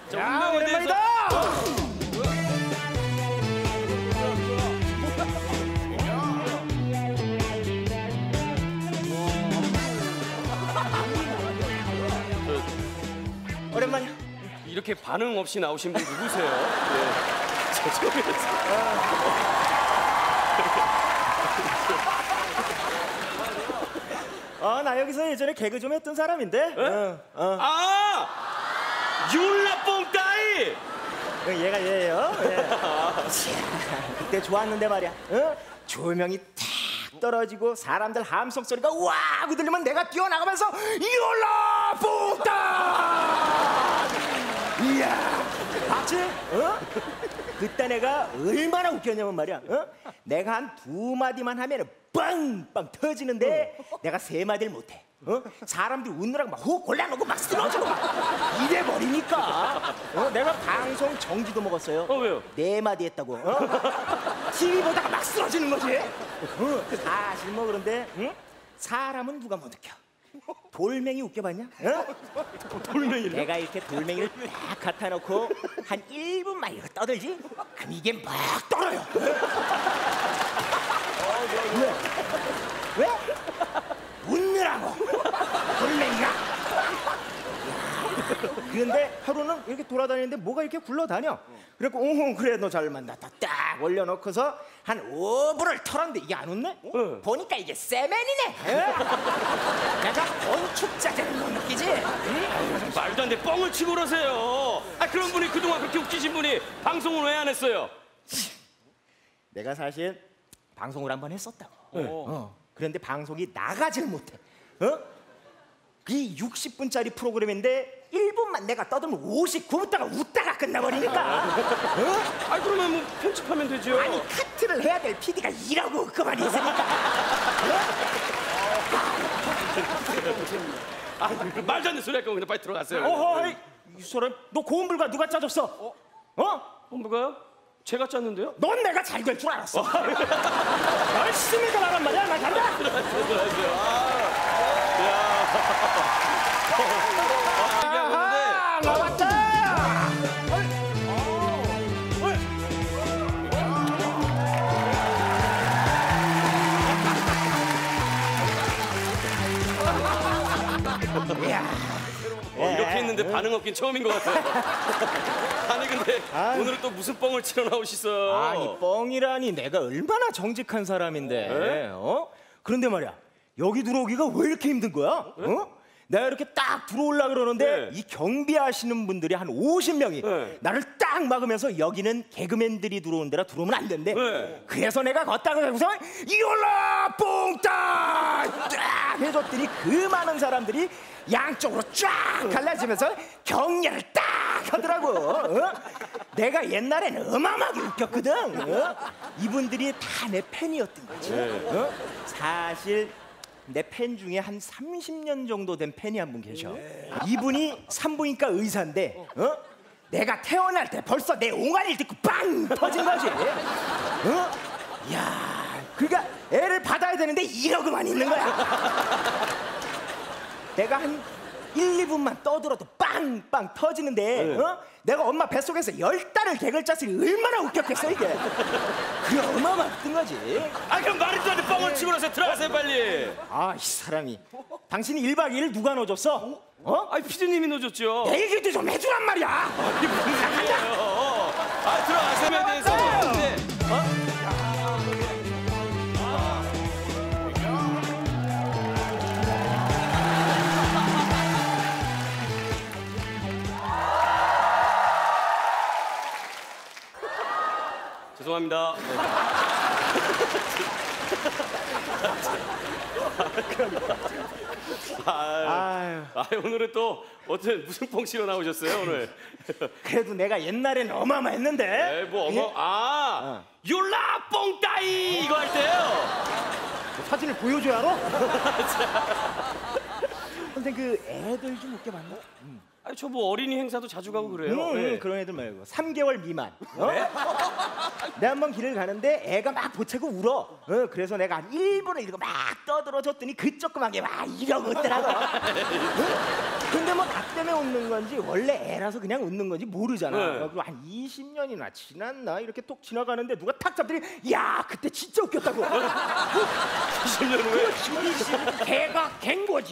자, 오랜만이다. 오랜만이야. 이렇게 반응 없이 나오신 분 누구세요? 네. 저 나 여기서 예전에 개그 좀 했던 사람인데. 아! 율라뽕따이! 얘가 얘예요. 예. 그때 좋았는데 말이야. 조명이 탁 떨어지고 사람들 함성 소리가 와 하고 들리면 내가 뛰어나가면서 율라뽕따! 이야, 봤지? 그때 내가 얼마나 웃겼냐면 말이야. 내가 한 2마디만 하면 빵빵 터지는데 내가 3마디를 못해. 사람들이 웃느라고 막 호흡 곤란하고 막 쓰러지고 막 이래 버리니까 내가 방송 정지도 먹었어요. 왜요? 4마디 했다고. TV 보다가 막 쓰러지는 거지. 사실 뭐 그런데 사람은 누가 못 느껴. 돌멩이 웃겨봤냐? 돌멩이를? 내가 이렇게 돌멩이를 딱 갖다 놓고 한 1분만 이렇게 떠들지? 그럼 이게 막 떨어요. 왜? 웃느라고. 돌멩이가. 그런데 하루는 이렇게 돌아다니는데 뭐가 이렇게 굴러다녀. 그래갖고 그래 너 잘 만났다 딱 올려놓고서 한 5분을 털었는데 이게 안 웃네? 보니까 이게 세맨이네. 내가 건축자재를 못 느끼지? 말도 안 돼, 뻥을 치고 그러세요. 그런 분이 그동안 그렇게 웃기신 분이 방송을 왜 안 했어요? 내가 사실 방송을 한번 했었다고. 그런데 방송이 나가질 못해. 이 60분짜리 프로그램인데 1분만 내가 떠들면 59분다가 웃다가 끝나버리니까. 그러면 뭐 편집하면 되죠. 아니 카트를 해야 될 PD가 일하고 그만 있으니까. 말도 안 되는 소리 할 거면 그냥 빨리 들어가세요. 이 사람 너 고운 불가 누가 짜줬어? 뭔가요? 제가 짰는데요? 넌 내가 잘 될 줄 알았어. 열심히 들어가란 말이야. 나 간다. 나왔다. 이렇게 했는데 반응 없긴 처음인 것 같아요. 아니 근데 오늘은 또 무슨 뻥을 치러 나오셨어요? 아니 뻥이라니 내가 얼마나 정직한 사람인데. 그런데 말이야 여기 들어오기가 왜 이렇게 힘든 거야? 내가 이렇게 딱 들어오려고 그러는데 이 경비하시는 분들이 한 50명이 나를 딱 막으면서 여기는 개그맨들이 들어온 데라 들어오면 안 된대. 그래서 내가 걷다가 여기서 이올라 뽕따 쫙 해줬더니 그 많은 사람들이 양쪽으로 쫙 갈라지면서 격려를 딱 하더라고. 내가 옛날에는 어마어마하게 웃겼거든. 이분들이 다 내 팬이었던 거지. 사실 내 팬 중에 한 30년 정도 된 팬이 한 분 계셔. 이분이 산부인과 의사인데 내가 태어날 때 벌써 내 옹알이를 듣고 빵 터진 거지. 야, 그러니까 애를 받아야 되는데 이러고만 있는 거야. 내가 한 1, 2분만 떠들어도 빵빵 터지는데 내가 엄마 뱃속에서 10달을 개걸 짰으니 얼마나 웃겼겠어 이게. 그게 어마어마했던 거지. 그럼 말도 안 돼, 뻥을 치고 나서 들어가세요 빨리. 이 사람이 당신이 1박 2일 누가 넣어줬어? 피디님이 넣어줬죠. 내 얘기도 좀 해주란 말이야. 무슨 소리예요? 들어가세요 대해서. 죄송합니다. 오늘은 또 어떤 무슨 뻥치러 나오셨어요 오늘? 그래도 내가 옛날에는 어마어마했는데. 율라 뽕따이 이거 할 때요. 사진을 보여줘야 알아? 선생 그 애들 좀 웃겨봤나? 저 뭐 어린이 행사도 자주 가고 그래요. 그런 애들 말고 3개월 미만. 내가 한번 길을 가는데 애가 막 보채고 울어. 그래서 내가 한 1분을 이러고 막 떠들어줬더니 그 조그만 게 막 이러고 있더라고. 근데 뭐 나 때문에 웃는 건지 원래 애라서 그냥 웃는 건지 모르잖아. 네. 그리고 한 20년이나 지났나 이렇게 톡 지나가는데 누가 탁 잡더니 야 그때 진짜 웃겼다고. 20년 후에 걔가 갠 거지.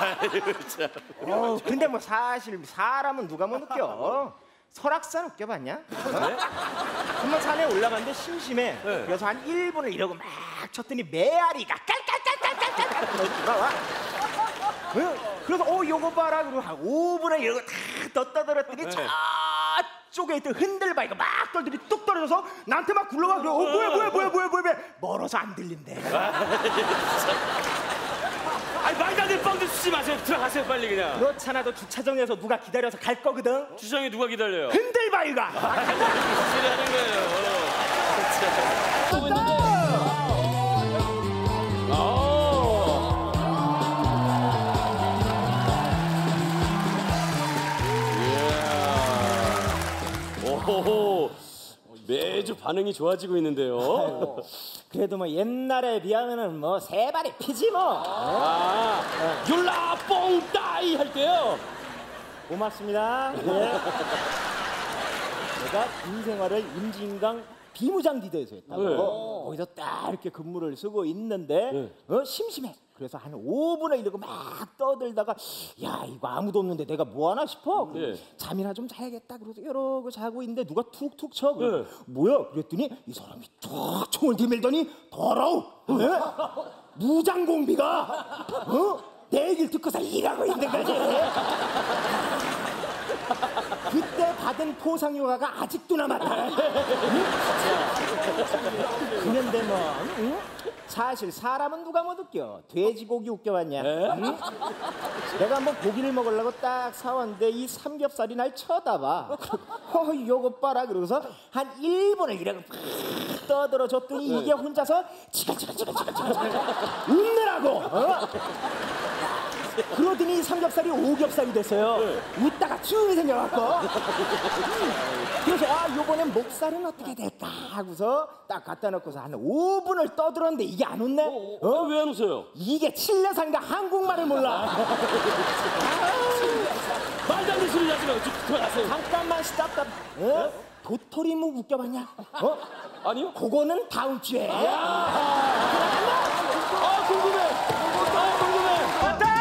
근데 뭐 사실 사람은 누가 못 웃겨. 설악산 웃겨봤냐? 한번 산에 올라갔는데 심심해. 네. 그래서 한 1분을 이러고 막 쳤더니 메아리가 깔깔깔깔깔깔깔 와. 그래서 요거 봐라 그러고 한 5분을 이러고 다 떠들었더니 저쪽에 있던 흔들바위가 막 떨더니 뚝 떨어져서 나한테 막 굴러가. 그래. 뭐야 멀어서 안 들린대. 아니 말도 안 되는 뻥도 쓰지 마세요. 들어가세요 빨리 그냥. 그렇잖아도 주차장에서 누가 기다려서 갈 거거든. 주장에 누가 기다려요? 흔들바위가. 소리하는 거예요. 오, 매주 반응이 좋아지고 있는데요. 그래도 뭐 옛날에 비하면은 뭐 세 발이 피지 뭐. 율라 뽕따이 할 때요. 고맙습니다. 예. 제가 군 생활을 임진강 비무장지대에서 했다고. 네. 거기서 딱 이렇게 근무를 쓰고 있는데 심심해. 그래서 한 5분을 이러고 막 떠들다가 야 이거 아무도 없는데 내가 뭐 하나 싶어. 네. 잠이나 좀 자야겠다. 그래서 이러고 자고 있는데 누가 툭툭 쳐. 네. 뭐야? 그랬더니 이 사람이 툭 총을 들밀더니 더러우. 무장공비가 내 얘기를 듣고서 일하고 있는 거지. 그때 받은 포상휴가가 아직도 남았다. 그런데 뭐 사실 사람은 누가 못 웃겨. 돼지고기 웃겨봤냐? 응? 내가 한번 고기를 먹으려고 딱 사왔는데 이 삼겹살이 날 쳐다봐. 요거 봐라. 그러고서 한 1분을 이러고 팍 떠들어줬더니 이게 혼자서 치글치글 웃느라고. 그러더니 삼겹살이 오겹살이 됐어요. 웃다가 쭉 생겨갖고. 그래서 요번엔 목살은 어떻게 될까 하고서 딱 갖다 놓고서 한 5분을 떠들었는데 이게 안 웃네. 왜 안 웃어요? 이게 칠레산가 한국말을 몰라. 말도 안 되는 소리 하지 마요. 들어가세요. 잠깐만 스탑. 도토리묵 웃겨봤냐? 아니요? 그거는 다음 주에. 궁금해. 궁금해. 왔다!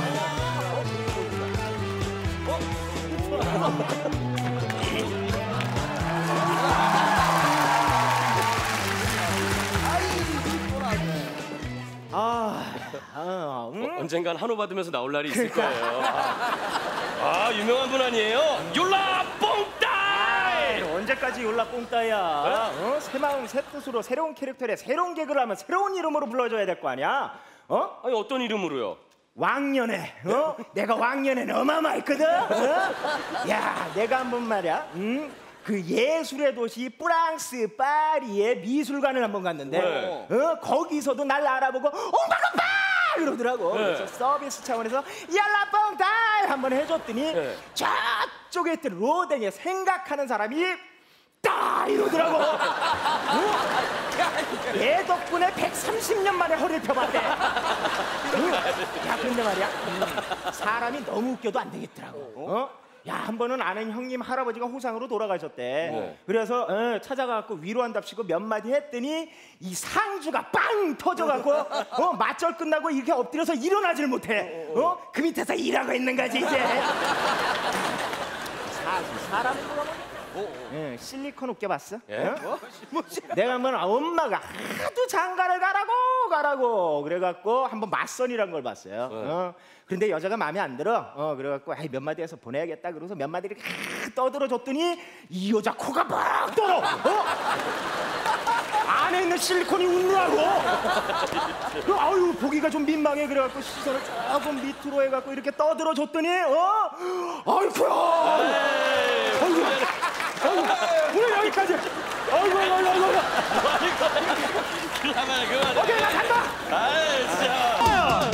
언젠간 한호 받으면서 나올 날이 있을 거예요. 유명한 분 아니에요? 율라 뽕따이! 언제까지 연락 꽁따야? 새 마음 새 뜻으로 새로운 캐릭터에 새로운 개그를 하면 새로운 이름으로 불러줘야 될 거 아니야? 아니 어떤 이름으로요? 왕년에 내가 왕년에는 어마어마했거든. 야 내가 한번 말이야 그 예술의 도시 프랑스 파리의 미술관을 한번 갔는데 거기서도 날 알아보고 옹박옹박 이러더라고. 그래서 서비스 차원에서 얄라뽕타임 한번 해줬더니 저쪽에 있던 로댕에 생각하는 사람이 따 이러더라고. 얘 덕분에 130년 만에 허리를 펴봤대. 야 근데 말이야 사람이 너무 웃겨도 안 되겠더라고. 야 한 번은 아는 형님 할아버지가 호상으로 돌아가셨대. 그래서 찾아가갖고 위로한답시고 몇 마디 했더니 이 상주가 빵 터져갖고 맞절 끝나고 이렇게 엎드려서 일어나질 못해. 그 밑에서 일하고 있는 거지 이제. 사람은 누가 실리콘 웃겨봤어? 내가 한번 엄마가 하도 장가를 가라고 그래갖고 한번 맞선이란 걸 봤어요. 그런데 여자가 마음에 안 들어. 그래갖고 몇 마디 해서 보내야겠다. 그러고서 몇 마디를 떠들어줬더니 이 여자 코가 막 떨어. 안에 있는 실리콘이 웃느라고. 아유 보기가 좀 민망해. 그래갖고 시선을 조금 밑으로 해갖고 이렇게 떠들어줬더니 아이쿠야. 오늘 여기까지. 아이고. 그만해. 오케이 나 간다. 진짜.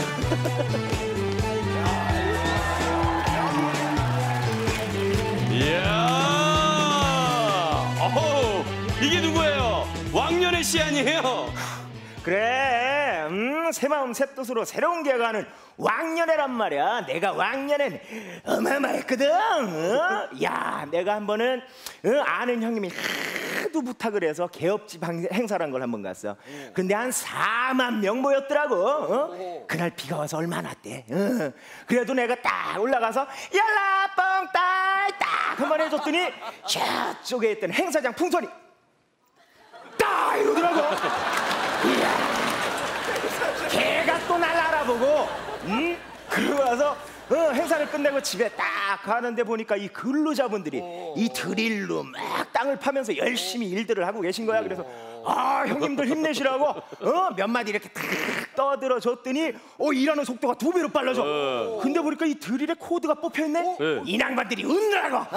이야. 이게 누구예요? 왕년의 씨 아니에요? 그래 새 마음 새 뜻으로 새로운 개가는 왕년에란 말이야. 내가 왕년엔 어마어마했거든. 야, 내가 한 번은 아는 형님이 하도 부탁을 해서 개업집 행사란 걸 한 번 갔어. 근데 한 4만 명 모였더라고. 그날 비가 와서 얼마나 왔대. 그래도 내가 딱 올라가서 열라뻥딸 딱 한 번 해줬더니 저쪽에 있던 행사장 풍선이 딱 이러더라고. 이야, 걔가 또 날 알아보고, 그러고 와서 행사를 끝내고 집에 딱 가는데 보니까 이 근로자분들이 이 드릴로 막 땅을 파면서 열심히 일들을 하고 계신 거야. 그래서 아, 형님들 힘내시라고 몇 마디 이렇게 탁 떠들어 줬더니 일하는 속도가 2배로 빨라져. 근데 보니까 이 드릴에 코드가 뽑혀있네. 이 낭만들이 웃느라고.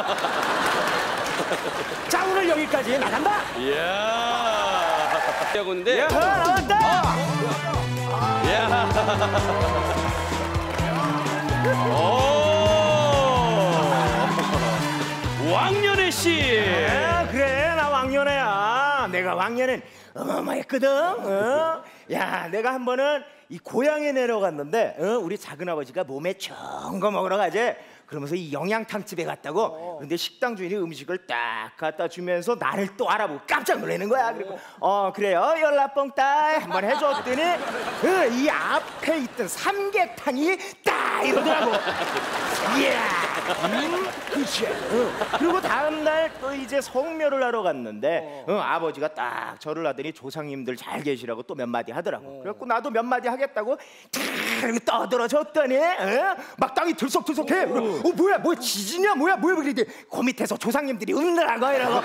자, 오늘 여기까지 나간다. 이야. 하고 있는데. 나왔다. 이야. 왕년의 씨. 그래, 나 왕년애야. 내가 왕년엔 어마어마했거든. 야, 내가 한 번은 이 고향에 내려갔는데 우리 작은아버지가 몸에 좋은 거 먹으러 가지. 그러면서 이 영양탕집에 갔다고. 근데 식당 주인이 음식을 딱 갖다 주면서 나를 또 알아보고 깜짝 놀라는 거야. 그리고 그래요, 열라뻥딸 한번 해줬더니 이 앞에 있던 삼계탕이 딱 이러더라고. 이야, 그치. 그리고 다음날 또 이제 성묘를 하러 갔는데 아버지가 딱 절을 하더니 조상님들 잘 계시라고 또 몇 마디 하더라고. 그래갖고 나도 몇 마디 하겠다고 이렇게 떠들어줬더니 막 땅이 들썩들썩해. 뭐야 지진이야 뭐야 그래. 그 밑에서 조상님들이 웃느라고 이러고.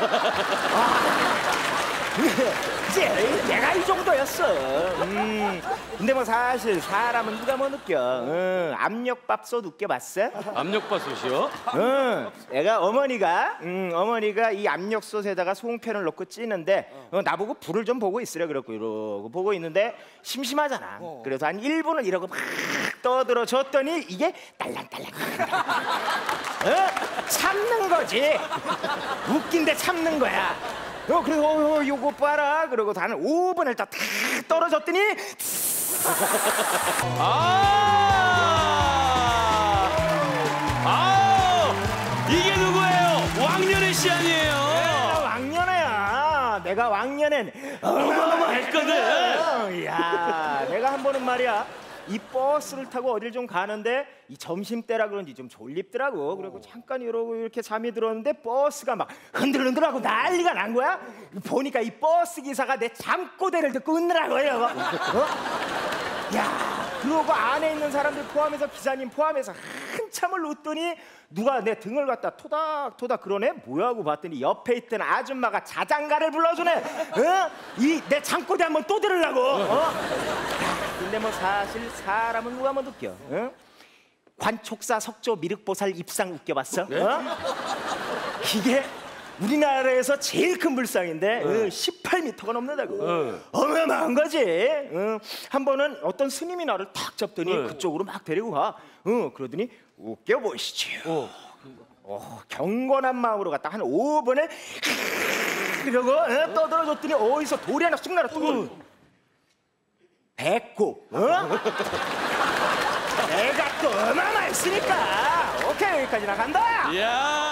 이제 내가 이 정도였어. 근데 뭐 사실 사람은 누가 뭐 느껴. 압력밥솥 웃겨봤어? 압력밥솥이요? 내가 어머니가 이 압력솥에다가 송편을 넣고 찌는데 나보고 불을 좀 보고 있으래. 그랬고 이러고 보고 있는데 심심하잖아. 그래서 한 1분을 이러고 막 떠들어 줬더니 이게 딸랑딸랑 참는 거지. 웃긴데 참는 거야. 그래서 요거 봐라. 그러고 한 5분을 딱 떨어졌더니 이게 누구예요? 왕년의 씨 아니에요? 왕년애야. 내가 왕년엔 어마어마했거든. 야, 내가 한 번은 말이야 이 버스를 타고 어딜 좀 가는데 이 점심때라 그런지 좀 졸립더라고. 그리고 잠깐 이러고 이렇게 잠이 들었는데 버스가 막 흔들흔들하고 난리가 난 거야. 보니까 이 버스 기사가 내 잠꼬대를 듣고 웃느라고 해요. 야, 그러고 안에 있는 사람들 포함해서 기사님 포함해서 한참을 웃더니 누가 내 등을 갖다 토닥토닥 그러네. 뭐야 하고 봤더니 옆에 있던 아줌마가 자장가를 불러주네. 이 내 잠꼬대 한번 또 들으려고. 근데 뭐 사실 사람은 누가 뭐 느껴. 관촉사 석조 미륵보살 입상 웃겨봤어? 이게 우리나라에서 제일 큰 불상인데 18m가 넘는다고. 어마어마한 거지. 한 번은 어떤 스님이 나를 탁 잡더니 그쪽으로 막 데리고 가. 그러더니 웃겨보시지요. 경건한 마음으로 갔다 한 5분에 이러고 떠들어줬더니 어디서 돌이 하나 쑥 날아. 배꼽. 내가 또 어마어마했으니까. 오케이, 여기까지 나간다. 이야.